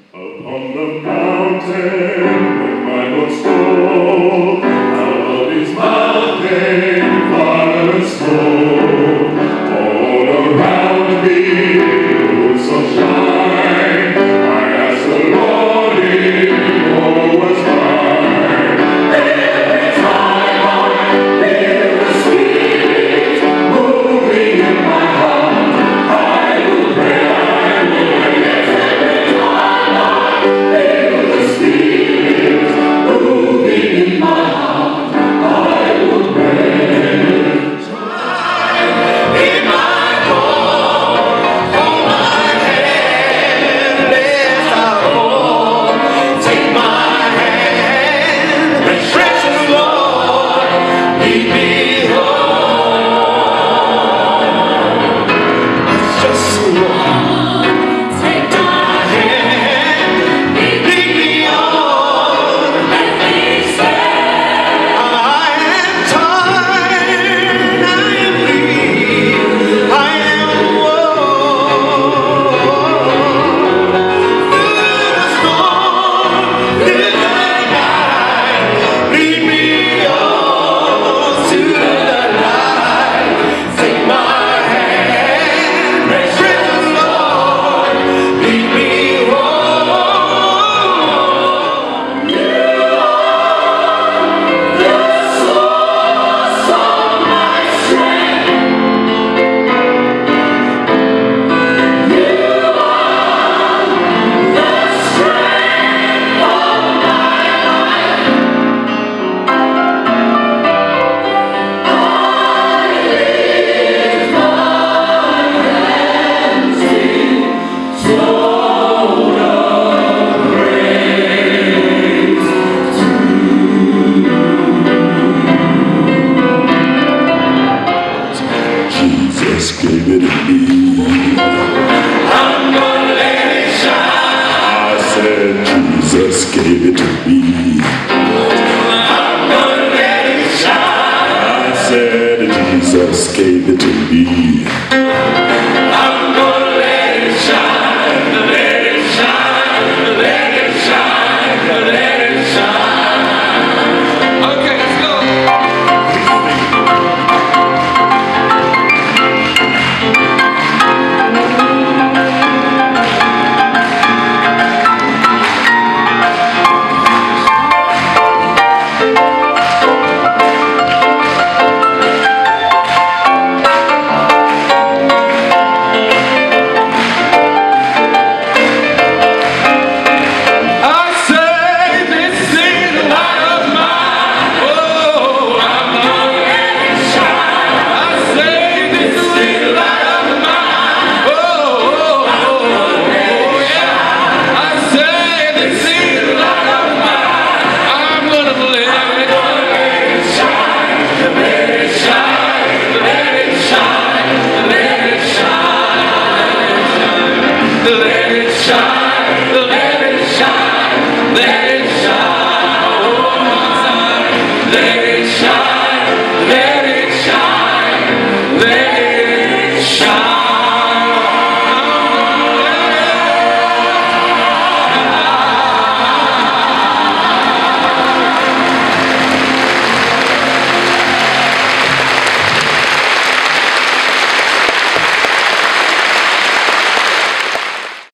Upon the mountain, when my Lord's told how of his mountain, Father's told. All around me, the sun shine. I asked the Lord if all was fine. Every time I feel the Spirit moving in my heart, I will pray, I will pray. Every time I feel the Spirit moving in my heart, I will pray. Gave it to me. I'm gonna let it shine. I said Jesus gave it to me. I'm gonna let it shine. I said Jesus gave it to me.